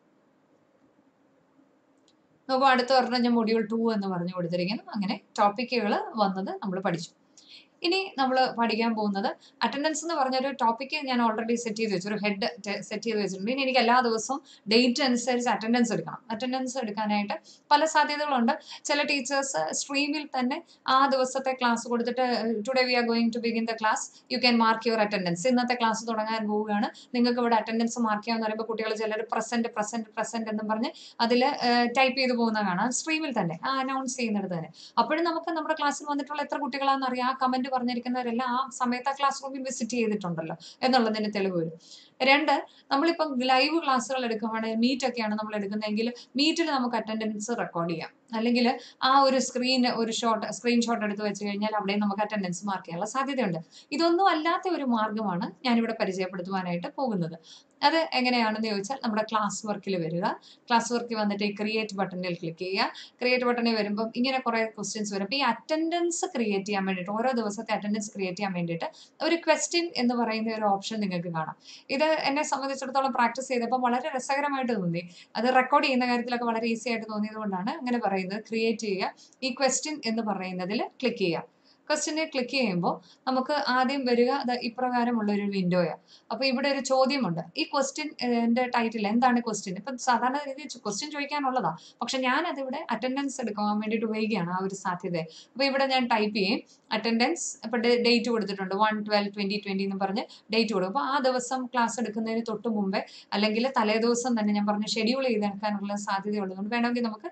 S1: നോക്കൂ, അടുത്ത ഒരെണ്ണം ഞാൻ മൊഡ്യൂൾ 2 എന്ന് പറഞ്ഞു കൊടുത്തിരിക്കുന്നു. അങ്ങനെ ടോപ്പിക്കുകൾ വന്നത് നമ്മൾ പഠിച്ചു. ഇനി നമ്മൾ പഠിക്കാൻ പോകുന്നത് അറ്റൻഡൻസ് എന്ന് പറഞ്ഞൊരു ടോപ്പിക്ക് ഞാൻ ഓൾറെഡി സെറ്റ് ചെയ്ത് വെച്ചു, ഒരു ഹെഡ് സെറ്റ് ചെയ്ത് വെച്ചിട്ടുണ്ട്. ഇനി എനിക്ക് എല്ലാ ദിവസവും ഡേറ്റ് അനുസരിച്ച് അറ്റൻഡൻസ് എടുക്കണം. അറ്റൻഡൻസ് എടുക്കാനായിട്ട് പല സാധ്യതകളുണ്ട്. ചില ടീച്ചേഴ്സ് സ്ട്രീമിൽ തന്നെ ആ ദിവസത്തെ ക്ലാസ് കൊടുത്തിട്ട് today we are going to begin the class, you can mark your attendance, ഇന്നത്തെ ക്ലാസ് തുടങ്ങാൻ പോവുകയാണ്, നിങ്ങൾക്ക് ഇവിടെ അറ്റൻഡൻസ് മാർക്ക് ചെയ്യാമെന്ന് പറയുമ്പോൾ കുട്ടികൾ ചിലർ പ്രസന്റ് പ്രസന്റ് പ്രസന്റ് എന്നും പറഞ്ഞ് അതിൽ ടൈപ്പ് ചെയ്ത് പോകുന്ന കാണാം, സ്ട്രീമിൽ തന്നെ അനൗൺസ് ചെയ്യുന്നിടത്ത് തന്നെ. അപ്പോഴും നമുക്ക് നമ്മുടെ ക്ലാസ്സിൽ വന്നിട്ടുള്ള എത്ര കുട്ടികളാണെന്ന് അറിയാം. ആ കമന്റ് പറഞ്ഞിരിക്കുന്നവരെല്ലാം ആ സമയത്ത് ആ ക്ലാസ് റൂമിൽ വിസിറ്റ് ചെയ്തിട്ടുണ്ടല്ലോ എന്നുള്ളതിന്റെ തെളിവ് വരും. 2, നമ്മളിപ്പം ലൈവ് ക്ലാസ്സുകൾ എടുക്കുവാണെങ്കിൽ, മീറ്റ് ഒക്കെയാണ് നമ്മൾ എടുക്കുന്നതെങ്കിൽ മീറ്റിൽ നമുക്ക് അറ്റൻഡൻസ് റെക്കോർഡ് ചെയ്യാം. അല്ലെങ്കിൽ ആ ഒരു സ്ക്രീൻഷോട്ട് എടുത്ത് വെച്ച് കഴിഞ്ഞാൽ അവിടെ നമുക്ക് അറ്റൻഡൻസ് മാർക്ക് ചെയ്യാനുള്ള സാധ്യതയുണ്ട്. ഇതൊന്നും അല്ലാത്ത ഒരു മാർഗമാണ് ഞാനിവിടെ പരിചയപ്പെടുത്തുവാനായിട്ട് പോകുന്നത്. അത് എങ്ങനെയാണെന്ന് ചോദിച്ചാൽ, നമ്മുടെ ക്ലാസ് വർക്കിൽ വരിക, ക്ലാസ് വർക്കിൽ വന്നിട്ട് ഈ ക്രിയേറ്റ് ബട്ടണിൽ ക്ലിക്ക് ചെയ്യുക. ക്രിയേറ്റ് ബട്ടണിൽ വരുമ്പോൾ ഇങ്ങനെ കുറെ ക്വസ്റ്റ്യൻസ് വരും. അപ്പോൾ ഈ അറ്റൻഡൻസ് ക്രിയേറ്റ് ചെയ്യാൻ വേണ്ടിയിട്ട്, ഓരോ ദിവസത്തെ അറ്റൻഡൻസ് ക്രിയേറ്റ് ചെയ്യാൻ വേണ്ടിയിട്ട് ഒരു ക്വസ്റ്റ്യൻ എന്ന് പറയുന്ന ഒരു ഓപ്ഷൻ നിങ്ങൾക്ക് കാണാം. ഇത് എന്നെ സംബന്ധിച്ചിടത്തോളം പ്രാക്ടീസ് ചെയ്തപ്പോൾ വളരെ രസകരമായിട്ട് തോന്നി. അത് റെക്കോർഡ് ചെയ്യുന്ന കാര്യത്തിലൊക്കെ വളരെ ഈസി ആയിട്ട് തോന്നിയത് കൊണ്ടാണ് അങ്ങനെ പറയുന്നത്. ക്രിയേറ്റ് ചെയ്യുക, ഈ ക്വസ്റ്റ്യൻ എന്ന് പറയുന്നതിൽ ക്ലിക്ക് ചെയ്യുക. ക്വസ്റ്റ്യനെ ക്ലിക്ക് ചെയ്യുമ്പോൾ നമുക്ക് ആദ്യം വരിക ഇപ്രകാരമുള്ള ഒരു വിൻഡോയാണ്. അപ്പോൾ ഇവിടെ ഒരു ചോദ്യമുണ്ട്. ഈ ക്വസ്റ്റ്യൻ്റെ ടൈറ്റിൽ എന്താണ് ക്വസ്റ്റ്യൻ? ഇപ്പം സാധാരണ രീതിയിൽ ക്വസ്റ്റ്യൻ ചോദിക്കാനുള്ളതാ, പക്ഷെ ഞാൻ അതിവിടെ അറ്റൻഡൻസ് എടുക്കാൻ വേണ്ടിയിട്ട് ഉപയോഗിക്കുകയാണ് ആ ഒരു സാധ്യത. അപ്പോൾ ഇവിടെ ഞാൻ ടൈപ്പ് ചെയ്യും അറ്റൻഡൻസ്. ഇപ്പോൾ ഡേറ്റ് കൊടുത്തിട്ടുണ്ട് 1/12/2020 എന്ന് പറഞ്ഞ് ഡേറ്റ് കൊടുക്കും. അപ്പോൾ ആ ദിവസം ക്ലാസ് എടുക്കുന്നതിന് തൊട്ട് മുമ്പേ അല്ലെങ്കിൽ തലേദിവസം തന്നെ ഞാൻ പറഞ്ഞു ഷെഡ്യൂൾ ചെയ്തെടുക്കാനുള്ള സാധ്യതയുള്ളതുകൊണ്ട് വേണമെങ്കിൽ നമുക്ക്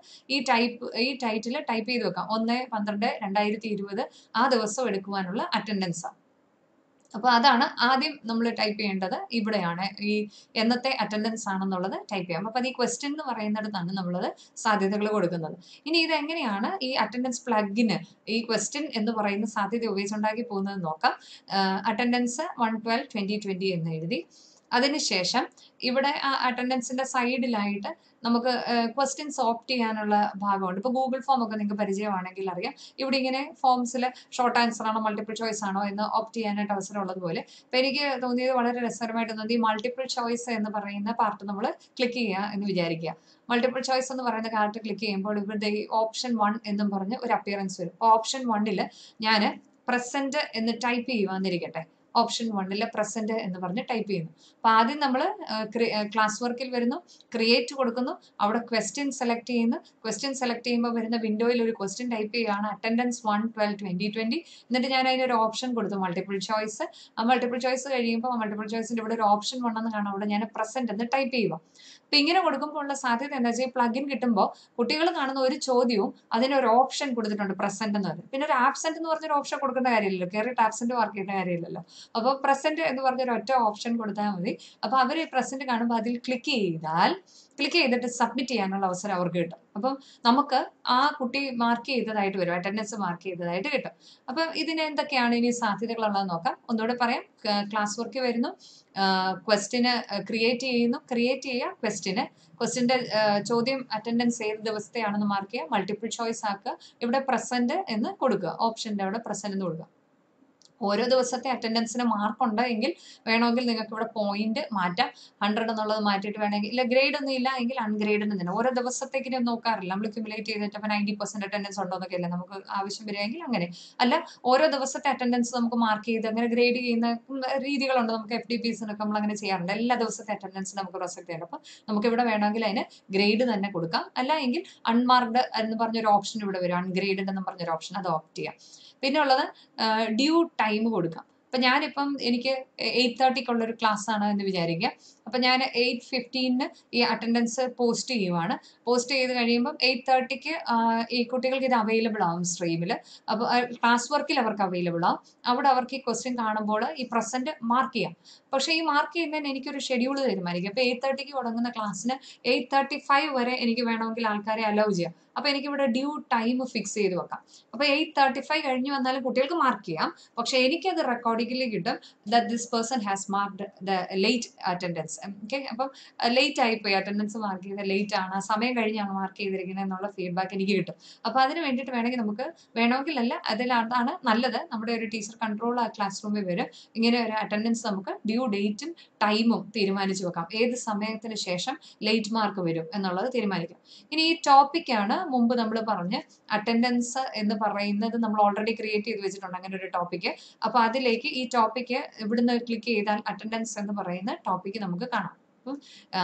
S1: ഈ ടൈറ്റിൽ ടൈപ്പ് ചെയ്ത് വെക്കാം 1/12/2020 ആ ദിവസം എടുക്കുവാനുള്ള അറ്റൻഡൻസാണ്. അപ്പോൾ അതാണ് ആദ്യം നമ്മൾ ടൈപ്പ് ചെയ്യേണ്ടത്. ഇവിടെയാണ് ഈ എന്നത്തെ അറ്റൻഡൻസ് ആണെന്നുള്ളത് ടൈപ്പ് ചെയ്യാം. അപ്പോൾ അത് ഈ ക്വസ്റ്റ്യൻ എന്ന് പറയുന്നിടത്താണ് നമ്മളത് സാധ്യതകൾ കൊടുക്കുന്നത്. ഇനി ഇത് എങ്ങനെയാണ് ഈ അറ്റൻഡൻസ് പ്ലഗിന് ഈ ക്വസ്റ്റ്യൻ എന്ന് പറയുന്ന സാധ്യത ഉപയോഗിച്ചുണ്ടാക്കി പോകുന്നത് നോക്കാം. അറ്റൻഡൻസ് 1/12/2020 എന്ന് എഴുതി. അതിനുശേഷം ഇവിടെ ആ അറ്റൻഡൻസിന്റെ സൈഡിലായിട്ട് നമുക്ക് ക്വസ്റ്റ്യൻസ് ഓപ്റ്റ് ചെയ്യാനുള്ള ഭാഗമുണ്ട്. ഇപ്പോൾ ഗൂഗിൾ ഫോം ഒക്കെ നിങ്ങൾക്ക് പരിചയമാണെങ്കിൽ അറിയാം. ഇവിടെ ഇങ്ങനെ ഫോംസിൽ ഷോർട്ട് ആൻസർ ആണോ മൾട്ടിപ്പിൾ ചോയ്സ് ആണോ എന്ന് ഓപ്റ്റ് ചെയ്യാനായിട്ട് അവസരം ഉള്ളതുപോലെ ഇപ്പം എനിക്ക് തോന്നിയത് വളരെ രസകരമായിട്ട് തോന്നിയത് ഈ മൾട്ടിപ്പിൾ ചോയ്സ് എന്ന് പറയുന്ന പാർട്ട് നമ്മൾ ക്ലിക്ക് ചെയ്യുക എന്ന് വിചാരിക്കുക. മൾട്ടിപ്പിൾ ചോയ്സ് എന്ന് പറയുന്ന പാർട്ട് ക്ലിക്ക് ചെയ്യുമ്പോൾ ഇവിടെ ഓപ്ഷൻ 1 എന്നും പറഞ്ഞ് ഒരു അപ്പിയറൻസ് വരും. അപ്പോൾ ഓപ്ഷൻ 1 ഞാൻ പ്രസന്റ് എന്ന് ടൈപ്പ് ചെയ്യുവാന്നിരിക്കട്ടെ. ഓപ്ഷൻ 1 പ്രസന്റ് എന്ന് പറഞ്ഞ് ടൈപ്പ് ചെയ്യുന്നു. അപ്പോൾ ആദ്യം നമ്മൾ ക്ലാസ് വർക്കിൽ വരുന്നു, ക്രിയേറ്റ് കൊടുക്കുന്നു, അവിടെ ക്വസ്റ്റ്യൻ സെലക്ട് ചെയ്യുന്നു. ക്വസ്റ്റ്യൻ സെലക്ട് ചെയ്യുമ്പോൾ വരുന്ന വിൻഡോയിൽ ഒരു ക്വസ്റ്റ്യൻ ടൈപ്പ് ചെയ്യുകയാണ് അറ്റൻഡൻസ് 1/12/2020. എന്നിട്ട് ഞാൻ അതിനൊരു ഓപ്ഷൻ കൊടുത്തു മൾട്ടിപ്പിൾ ചോയ്സ്. ആ മൾട്ടിപ്പിൾ ചോയ്സ് കഴിയുമ്പോൾ മൾട്ടിപ്പിൾ ചോയ്സിൻ്റെ ഇവിടെ ഒരു ഓപ്ഷൻ 1 എന്ന് കാണാം. അവിടെ ഞാൻ പ്രസന്റ് എന്ന് ടൈപ്പ് ചെയ്യുക. അപ്പം ഇങ്ങനെ കൊടുക്കുമ്പോൾ ഉള്ള സാധ്യത എന്താ വെച്ചാൽ ഈ പ്ലഗിൻ കിട്ടുമ്പോൾ കുട്ടികൾ കാണുന്ന ഒരു ചോദ്യവും അതിനൊരു ഓപ്ഷൻ കൊടുത്തിട്ടുണ്ട് പ്രസന്റ് എന്ന് പറഞ്ഞ്. പിന്നെ ഒരു ആബ്സെന്റ് എന്ന് പറഞ്ഞൊരു ഓപ്ഷൻ കൊടുക്കേണ്ട കാര്യമില്ലല്ലോ, കയറിയിട്ട് ആബ്സെന്റ് മാർക്ക് ചെയ്യേണ്ട കാര്യമില്ലല്ലോ. അപ്പോൾ പ്രസന്റ് എന്ന് പറഞ്ഞൊരു ഒറ്റ ഓപ്ഷൻ കൊടുത്താൽ മതി. അപ്പോൾ അവർ പ്രസന്റ് കാണുമ്പോൾ അതിൽ ക്ലിക്ക് ചെയ്തിട്ട് സബ്മിറ്റ് ചെയ്യാനുള്ള അവസരം അവർക്ക് കിട്ടും. അപ്പം നമുക്ക് ആ കുട്ടി മാർക്ക് ചെയ്തതായിട്ട് വരും, അറ്റൻഡൻസ് മാർക്ക് ചെയ്തതായിട്ട് കിട്ടും. അപ്പം ഇതിന് എന്തൊക്കെയാണ് ഇനി സാധ്യതകളുള്ളത് നോക്കാം. ഒന്നുകൂടെ പറയാം. ക്ലാസ് വർക്ക് വരുന്നു, ക്വസ്റ്റ്യന് ക്രിയേറ്റ് ചെയ്യുക ക്വസ്റ്റ്യന്റെ ചോദ്യം അറ്റൻഡൻസ് ഏത് ദിവസത്തെയാണെന്ന് മാർക്ക് ചെയ്യുക, മൾട്ടിപ്പിൾ ചോയ്സ് ആക്കുക, ഇവിടെ പ്രസന്റ് എന്ന് കൊടുക്കുക, ഓപ്ഷന്റെ അവിടെ പ്രസന്റ് എന്ന് കൊടുക്കുക. ഓരോ ദിവസത്തെ അറ്റൻഡൻസിന് മാർക്ക് ഉണ്ടെങ്കിൽ വേണമെങ്കിൽ നിങ്ങൾക്ക് ഇവിടെ പോയിന്റ് മാറ്റാം. 100 എന്നുള്ളത് മാറ്റിയിട്ട് വേണമെങ്കിൽ ഇല്ല ഗ്രേഡ് ഒന്നും ഇല്ല എങ്കിൽ അൺഗ്രേഡ് തന്നെ. ഓരോ ദിവസത്തേക്ക് നോക്കാറില്ല നമ്മൾ, ക്യുമുലേറ്റ് ചെയ്തിട്ട് അപ്പോൾ 90% അറ്റൻഡൻസ് ഉണ്ടോ എന്നൊക്കെ അല്ലേ നമുക്ക് ആവശ്യം വരികയെങ്കിൽ അങ്ങനെ അല്ല. ഓരോ ദിവസത്തെ അറ്റൻഡൻസ് നമുക്ക് മാർക്ക് ചെയ്ത് അങ്ങനെ ഗ്രേഡ് ചെയ്യുന്ന രീതികളുണ്ട്. നമുക്ക് FDPസിനൊക്കെ നമ്മൾ അങ്ങനെ ചെയ്യാറുണ്ട്. എല്ലാ ദിവസത്തെ അറ്റൻഡൻസ് നമുക്ക് പ്രസക്തിയുണ്ട്. അപ്പോൾ നമുക്ക് ഇവിടെ വേണമെങ്കിൽ അതിന് ഗ്രേഡ് തന്നെ കൊടുക്കാം. അല്ല എങ്കിൽ അൺമാർക്ഡ് എന്ന് പറഞ്ഞൊരു ഓപ്ഷൻ ഇവിടെ വരും, അൺഗ്രേഡഡ് എന്ന് പറഞ്ഞൊരു ഓപ്ഷൻ, അത് ഓപ്റ്റ് ചെയ്യാം. പിന്നെ ഉള്ളത് ഡ്യൂ ടൈം കൊടുക്കാം. അപ്പം ഞാനിപ്പം എനിക്ക് 8:30 ഒരു ക്ലാസ് ആണ് എന്ന് വിചാരിക്കുക. അപ്പം ഞാൻ 8:15 ഈ അറ്റൻഡൻസ് പോസ്റ്റ് ചെയ്യുവാണ്. പോസ്റ്റ് ചെയ്ത് കഴിയുമ്പം 8:30 ഈ കുട്ടികൾക്ക് ഇത് അവൈലബിൾ ആവും സ്ട്രീമിൽ. അപ്പോൾ ക്ലാസ് വർക്കിൽ അവർക്ക് അവൈലബിൾ ആവും. അവിടെ അവർക്ക് ഈ ക്വസ്റ്റ്യൻ കാണുമ്പോൾ ഈ പ്രസന്റ് മാർക്ക് ചെയ്യാം. പക്ഷേ ഈ മാർക്ക് ചെയ്യുന്നതിന് എനിക്കൊരു ഷെഡ്യൂൾ തീരുമാനിക്കും. അപ്പോൾ 8:30 തുടങ്ങുന്ന ക്ലാസ്സിന് 8:35 വരെ എനിക്ക് വേണമെങ്കിൽ ആൾക്കാരെ അലൗ ചെയ്യാം. അപ്പോൾ എനിക്കിവിടെ ഡ്യൂ ടൈം ഫിക്സ് ചെയ്ത് വെക്കാം. അപ്പോൾ 8:35 കഴിഞ്ഞ് വന്നാലും കുട്ടികൾക്ക് മാർക്ക് ചെയ്യാം. പക്ഷേ എനിക്കത് റെക്കോർഡിങ്ങിൽ കിട്ടും that this person has marked the late attendance. Okay, അപ്പം ലേറ്റ് ആയിപ്പോയി, അറ്റൻഡൻസ് മാർക്ക് ചെയ്ത് ലേറ്റ് ആണ്, സമയം കഴിഞ്ഞാണ് മാർക്ക് ചെയ്തിരിക്കുന്നത് എന്നുള്ള ഫീഡ്ബാക്ക് എനിക്ക് കിട്ടും. അപ്പോൾ അതിന് വേണ്ടിയിട്ട് വേണമെങ്കിൽ അല്ല, അതാണ് നല്ലത്. നമ്മുടെ ഒരു ടീച്ചർ കൺട്രോൾ ആ ക്ലാസ് റൂമിൽ വരും. ഇങ്ങനെ ഒരു അറ്റൻഡൻസ് നമുക്ക് ഡ്യൂ ഡേറ്റും ടൈമും തീരുമാനിച്ചു വെക്കാം. ഏത് സമയത്തിന് ശേഷം ലേറ്റ് മാർക്ക് വരും എന്നുള്ളത് തീരുമാനിക്കാം. ഇനി ഈ ടോപ്പിക്കാണ് മുമ്പ് നമ്മൾ പറഞ്ഞ് അറ്റൻഡൻസ് എന്ന് പറയുന്നത് നമ്മൾ ഓൾറെഡി ക്രിയേറ്റ് ചെയ്ത് വെച്ചിട്ടുണ്ട് അങ്ങനെ ഒരു ടോപ്പിക്ക്. അപ്പോൾ അതിലേക്ക് ഈ ടോപ്പിക്ക് ഇവിടുന്ന് ക്ലിക്ക് ചെയ്താൽ അറ്റൻഡൻസ് എന്ന് പറയുന്ന ടോപ്പിക്ക് നമുക്ക് കാണാം. അപ്പം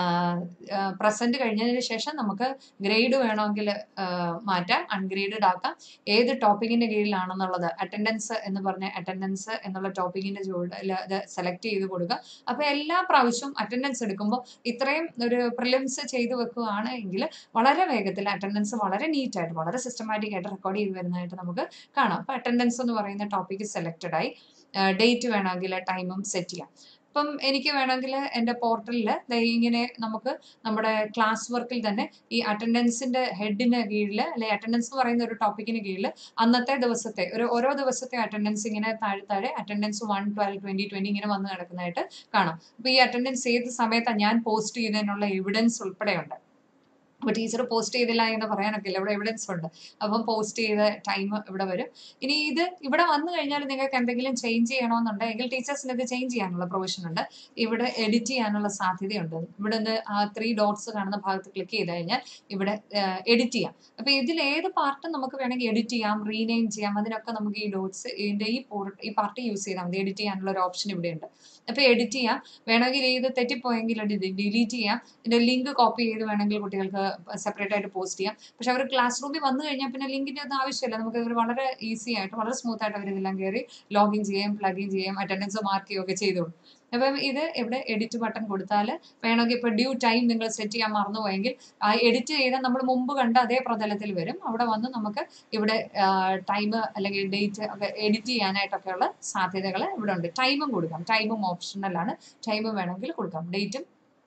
S1: പ്രസന്റ് കഴിഞ്ഞതിന് ശേഷം നമുക്ക് ഗ്രേഡ് വേണമെങ്കിൽ മാറ്റാം, അൺഗ്രേഡഡ് ആക്കാം. ഏത് ടോപ്പിക്കിന്റെ കീഴിലാണെന്നുള്ളത് അറ്റൻഡൻസ് എന്ന് പറഞ്ഞ അറ്റൻഡൻസ് എന്നുള്ള ടോപ്പിക്കിന്റെ ചുവടിൽ അത് സെലക്ട് ചെയ്ത് കൊടുക്കുക. അപ്പോൾ എല്ലാ പ്രാവശ്യവും അറ്റൻഡൻസ് എടുക്കുമ്പോൾ ഇത്രയും ഒരു പ്രിലിംസ് ചെയ്ത് വെക്കുകയാണ് എങ്കിൽ വളരെ വേഗത്തിൽ അറ്റൻഡൻസ് വളരെ നീറ്റായിട്ട് വളരെ സിസ്റ്റമാറ്റിക് ആയിട്ട് റെക്കോർഡ് ചെയ്ത് വരുന്നതായിട്ട് നമുക്ക് കാണാം. അപ്പോൾ അറ്റൻഡൻസ് എന്ന് പറയുന്ന ടോപ്പിക്ക് സെലക്റ്റഡ് ആയി. ഡേറ്റ് വേണമെങ്കിൽ ടൈമും സെറ്റ് ചെയ്യാം. അപ്പം എനിക്ക് വേണമെങ്കിൽ എൻ്റെ പോർട്ടലിൽ ഇങ്ങനെ നമുക്ക് നമ്മുടെ ക്ലാസ് വർക്കിൽ തന്നെ ഈ അറ്റൻഡൻസിൻ്റെ ഹെഡിന് കീഴിൽ അല്ലെങ്കിൽ അറ്റൻഡൻസ് എന്ന് പറയുന്ന ഒരു ടോപ്പിക്കിന് കീഴിൽ അന്നത്തെ ദിവസത്തെ ഓരോ ദിവസത്തെ അറ്റൻഡൻസ് ഇങ്ങനെ താഴെ അറ്റൻഡൻസ് 1/12/2020 ഇങ്ങനെ വന്ന് കിടക്കുന്നതായിട്ട് കാണാം. അപ്പോൾ ഈ അറ്റൻഡൻസ് ഏത് സമയത്താണ് ഞാൻ പോസ്റ്റ് ചെയ്തതിനുള്ള എവിഡൻസ് ഉൾപ്പെടെയുണ്ട്. അപ്പോൾ ടീച്ചർ പോസ്റ്റ് ചെയ്തില്ല എന്ന് പറയാനൊക്കെ ഇല്ല, ഇവിടെ എവിഡൻസ് ഉണ്ട്. അപ്പം പോസ്റ്റ് ചെയ്ത ടൈം ഇവിടെ വരും. ഇനി ഇത് ഇവിടെ വന്നു കഴിഞ്ഞാൽ നിങ്ങൾക്ക് എന്തെങ്കിലും ചേഞ്ച് ചെയ്യണമെന്നുണ്ടെങ്കിൽ ടീച്ചേഴ്സിന് ഇത് ചേഞ്ച് ചെയ്യാനുള്ള പ്രൊവിഷൻ ഉണ്ട്. ഇവിടെ എഡിറ്റ് ചെയ്യാനുള്ള സാധ്യതയുണ്ട്. ഇവിടെ നിന്ന് ആ 3 ഡോട്ട്സ് കാണുന്ന ഭാഗത്ത് ക്ലിക്ക് ചെയ്ത് കഴിഞ്ഞാൽ ഇവിടെ എഡിറ്റ് ചെയ്യാം. അപ്പൊ ഇതിൽ ഏത് പാർട്ടും നമുക്ക് വേണമെങ്കിൽ എഡിറ്റ് ചെയ്യാം, റീനെയിം ചെയ്യാം. അതിനൊക്കെ നമുക്ക് ഈ ഡോട്ട്സ് ഇതിന്റെ ഈ പാർട്ട് യൂസ് ചെയ്താൽ മതി. എഡിറ്റ് ചെയ്യാനുള്ള ഒരു ഓപ്ഷൻ ഇവിടെ ഉണ്ട്. അപ്പൊ എഡിറ്റ് ചെയ്യാം. വേണമെങ്കിൽ ഇത് തെറ്റിപ്പോയെങ്കിൽ ഡിലീറ്റ് ചെയ്യാം. ഇതിന്റെ ലിങ്ക് കോപ്പി ചെയ്ത് വേണമെങ്കിൽ കുട്ടികൾക്ക് സെപ്പറേറ്റ് ആയിട്ട് പോസ്റ്റ് ചെയ്യാം. പക്ഷെ അവർ ക്ലാസ് റൂമിൽ വന്നു കഴിഞ്ഞാൽ പിന്നെ ലിങ്കിന്റെ ഒന്നും ആവശ്യമില്ല. നമുക്ക് ഇവർ വളരെ ഈസി ആയിട്ട് വളരെ സ്മൂത്ത് ആയിട്ട് അവർ ഇതെല്ലാം കയറി ലോഗിൻ ചെയ്യാം, പ്ലഗിൻ ചെയ്യാം, അറ്റൻഡൻസ് മാർക്ക് ചെയ്യുകയൊക്കെ ചെയ്തോളും. അപ്പം ഇത് ഇവിടെ എഡിറ്റ് ബട്ടൺ കൊടുത്താൽ വേണമെങ്കിൽ ഇപ്പോൾ ഡ്യൂ ടൈം നിങ്ങൾ സെറ്റ് ചെയ്യാൻ മറന്നുപോയെങ്കിൽ ആ എഡിറ്റ് ചെയ്താൽ നമ്മൾ മുമ്പ് കണ്ട അതേ പ്രതലത്തിൽ വരും. അവിടെ വന്ന് നമുക്ക് ഇവിടെ ടൈം അല്ലെങ്കിൽ ഡേറ്റ് ഒക്കെ എഡിറ്റ് ചെയ്യാനായിട്ടൊക്കെയുള്ള സാധ്യതകൾ ഇവിടെ ഉണ്ട്. ടൈമും കൊടുക്കാം. ടൈമും ഓപ്ഷണലാണ്. ടൈമും വേണമെങ്കിൽ കൊടുക്കാം. ഡേറ്റും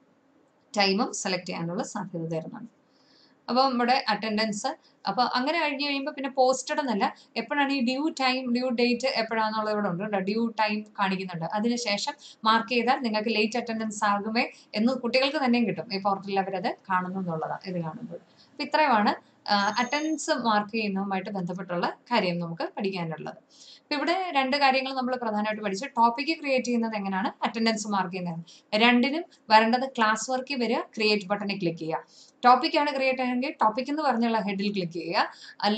S1: ടൈമും സെലക്ട് ചെയ്യാനുള്ള സാധ്യത തരുന്നുണ്ട്. അപ്പം നമ്മുടെ അറ്റൻഡൻസ് അപ്പോൾ അങ്ങനെ കഴിഞ്ഞ് കഴിയുമ്പോൾ പിന്നെ പോസ്റ്റഡ് എന്നല്ല, എപ്പോഴാണ് ഈ ഡ്യൂ ടൈം ഡ്യൂ ഡേറ്റ് എപ്പോഴാണെന്നുള്ളത് ഇവിടെ ഉണ്ട്. ഡ്യൂ ടൈം കാണിക്കുന്നുണ്ട്. അതിനുശേഷം മാർക്ക് ചെയ്താൽ നിങ്ങൾക്ക് ലേറ്റ് അറ്റൻഡൻസ് ആകുമേ എന്ന് കുട്ടികൾക്ക് തന്നെയും കിട്ടും. ഈ പോർട്ടലിൽ അവരത് കാണുന്നു എന്നുള്ളതാണ് ഇത് കാണുന്നത്. അപ്പം ഇത്രയുമാണ് അറ്റൻഡൻസ് മാർക്ക് ചെയ്യുന്നതുമായിട്ട് ബന്ധപ്പെട്ടുള്ള കാര്യം നമുക്ക് പഠിക്കാനുള്ളത്. ഇപ്പം ഇവിടെ 2 കാര്യങ്ങൾ നമ്മൾ പ്രധാനമായിട്ട് പഠിച്ചു. ടോപ്പിക്ക് ക്രിയേറ്റ് ചെയ്യുന്നത് എങ്ങനെയാണ്, അറ്റൻഡൻസ് മാർക്ക് ചെയ്യുന്നത്. രണ്ടിനും വരേണ്ടത് ക്ലാസ് വർക്കിൽ വരിക, ക്രിയേറ്റ് ബട്ടണിൽ ക്ലിക്ക് ചെയ്യുക. ടോപ്പിക്കാണ് ക്രിയേറ്റ് ചെയ്യണമെങ്കിൽ ടോപ്പിക് എന്ന് പറഞ്ഞുള്ള ഹെഡിൽ ക്ലിക്ക് ചെയ്യുക. അല്ല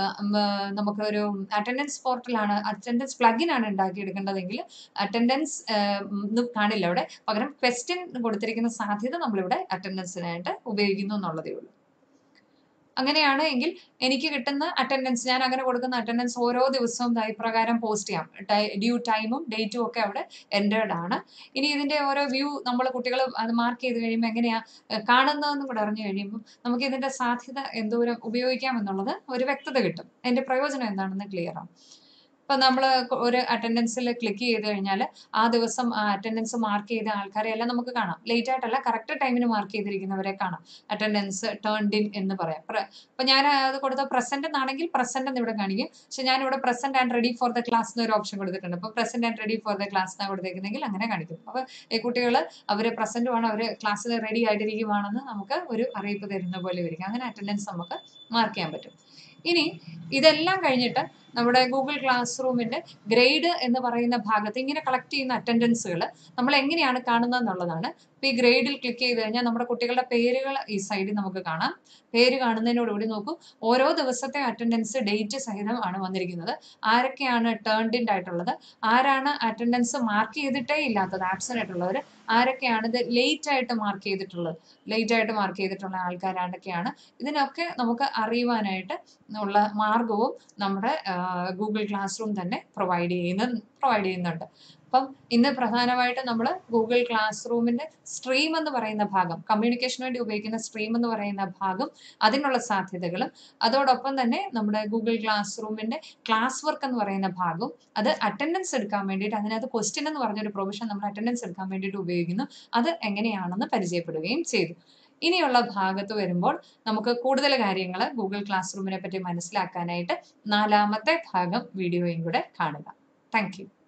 S1: നമുക്ക് ഒരു അറ്റൻഡൻസ് പോർട്ടലാണ്, അറ്റൻഡൻസ് പ്ലഗിനാണ് ഉണ്ടാക്കിയെടുക്കേണ്ടതെങ്കിൽ അറ്റൻഡൻസ് കാണില്ല അവിടെ. പകരം ക്വസ്റ്റ്യൻ കൊടുത്തിരിക്കുന്ന സാധ്യത നമ്മളിവിടെ അറ്റൻഡൻസിനായിട്ട് ഉപയോഗിക്കുന്നു എന്നുള്ളതേ ഉള്ളൂ. അങ്ങനെയാണ് എങ്കിൽ എനിക്ക് കിട്ടുന്ന അറ്റൻഡൻസ്, ഞാൻ അങ്ങനെ കൊടുക്കുന്ന അറ്റൻഡൻസ് ഓരോ ദിവസവും ഇപ്രകാരം പോസ്റ്റ് ചെയ്യാം. ഡ്യൂ ടൈമും ഡേറ്റും ഒക്കെ അവിടെ എൻറ്റേർഡ് ആണ്. ഇനി ഇതിന്റെ ഓരോ വ്യൂ നമ്മൾ കുട്ടികൾ അത് മാർക്ക് ചെയ്ത് കഴിയുമ്പോൾ എങ്ങനെയാ കാണുന്നതെന്ന് കൂടെ അറിഞ്ഞു കഴിയുമ്പോൾ നമുക്ക് ഇതിന്റെ സാധ്യത എന്തോരം ഉപയോഗിക്കാം എന്നുള്ളത് ഒരു വ്യക്തത കിട്ടും. അതിന്റെ പ്രയോജനം എന്താണെന്ന് ക്ലിയർ ആവും. ഇപ്പൊ നമ്മൾ ഒരു അറ്റൻഡൻസിൽ ക്ലിക്ക് ചെയ്ത് കഴിഞ്ഞാൽ ആ ദിവസം അറ്റൻഡൻസ് മാർക്ക് ചെയ്ത ആൾക്കാരെ എല്ലാം നമുക്ക് കാണാം. ലേറ്റ് ആയിട്ടല്ല, കറക്റ്റ് ടൈമിന് മാർക്ക് ചെയ്തിരിക്കുന്നവരെ കാണാം. അറ്റൻഡൻസ് ടേൺഡ് ഇൻ എന്ന് പറയാം. അപ്പൊ ഞാൻ അത് കൊടുത്ത പ്രസന്റ് എന്നാണെങ്കിൽ പ്രസന്റ് എന്ന് ഇവിടെ കാണിക്കും. പക്ഷെ ഞാൻ ഇവിടെ present and ready for the class എന്നൊരു ഓപ്ഷൻ കൊടുത്തിട്ടുണ്ട്. അപ്പൊ present and ready for the class എന്നാണ് കൊടുത്തേക്കുന്നെങ്കിൽ അങ്ങനെ കാണിക്കും. അപ്പൊ ഈ കുട്ടികൾ അവർ പ്രസന്റുമാണ്, അവർ ക്ലാസ്സിൽ റെഡി ആയിട്ടിരിക്കുവാണെന്ന് നമുക്ക് ഒരു അറിയിപ്പ് തരുന്ന പോലെ വരിക. അങ്ങനെ അറ്റൻഡൻസ് നമുക്ക് മാർക്ക് ചെയ്യാൻ പറ്റും. ഇനി ഇതെല്ലാം കഴിഞ്ഞിട്ട് നമ്മുടെ ഗൂഗിൾ ക്ലാസ് റൂമിന്റെ ഗ്രേഡ് എന്ന് പറയുന്ന ഭാഗത്ത് ഇങ്ങനെ കളക്ട് ചെയ്യുന്ന അറ്റൻഡൻസുകൾ നമ്മൾ എങ്ങനെയാണ് കാണുന്നത് എന്നുള്ളതാണ്. ഇപ്പൊ ഈ ഗ്രേഡിൽ ക്ലിക്ക് ചെയ്ത് കഴിഞ്ഞാൽ നമ്മുടെ കുട്ടികളുടെ പേരുകൾ ഈ സൈഡിൽ നമുക്ക് കാണാം. പേര് കാണുന്നതിനോടുകൂടി നോക്കൂ, ഓരോ ദിവസത്തെ അറ്റൻഡൻസ് ഡേറ്റ് സഹിതം ആണ് വന്നിരിക്കുന്നത്. ആരൊക്കെയാണ് ടേൺഡ് ഇൻ ആയിട്ടുള്ളത്, ആരാണ് അറ്റൻഡൻസ് മാർക്ക് ചെയ്തിട്ടേ ഇല്ലാത്തത്, ആബ്സെന്റ് ആയിട്ടുള്ളവർ, ആരൊക്കെയാണ് ഇത് ലേറ്റ് ആയിട്ട് മാർക്ക് ചെയ്തിട്ടുള്ളത്, ലേറ്റ് ആയിട്ട് മാർക്ക് ചെയ്തിട്ടുള്ള ആൾക്കാരാരൊക്കെയാണ്. ഇതിനൊക്കെ നമുക്ക് അറിയുവാനായിട്ട് ഉള്ള മാർഗവും നമ്മുടെ ഗൂഗിൾ ക്ലാസ് റൂം തന്നെ പ്രൊവൈഡ് ചെയ്യുന്നുണ്ട്. അപ്പം ഇന്ന് പ്രധാനമായിട്ട് നമ്മൾ ഗൂഗിൾ ക്ലാസ് റൂമിന്റെ സ്ട്രീം എന്ന് പറയുന്ന ഭാഗം, കമ്മ്യൂണിക്കേഷന് വേണ്ടി ഉപയോഗിക്കുന്ന സ്ട്രീം എന്ന് പറയുന്ന ഭാഗം, അതിനുള്ള സാധ്യതകളും അതോടൊപ്പം തന്നെ നമ്മുടെ ഗൂഗിൾ ക്ലാസ് റൂമിന്റെ ക്ലാസ് വർക്ക് എന്ന് പറയുന്ന ഭാഗവും, അത് അറ്റൻഡൻസ് എടുക്കാൻ വേണ്ടിയിട്ട് അതിനകത്ത് ക്വസ്റ്റ്യൻ എന്ന് പറഞ്ഞൊരു പ്രൊവിഷൻ നമ്മൾ അറ്റൻഡൻസ് എടുക്കാൻ വേണ്ടിയിട്ട് ഉപയോഗിക്കുന്നു. അത് എങ്ങനെയാണെന്ന് പരിചയപ്പെടുകയും ചെയ്തു. ഇനിയുള്ള ഭാഗത്ത് വരുമ്പോൾ നമുക്ക് കൂടുതൽ കാര്യങ്ങൾ ഗൂഗിൾ ക്ലാസ് റൂമിനെ പറ്റി മനസ്സിലാക്കാനായിട്ട് 4ാമത്തെ ഭാഗം വീഡിയോയും കൂടെ കാണുക. Thank U.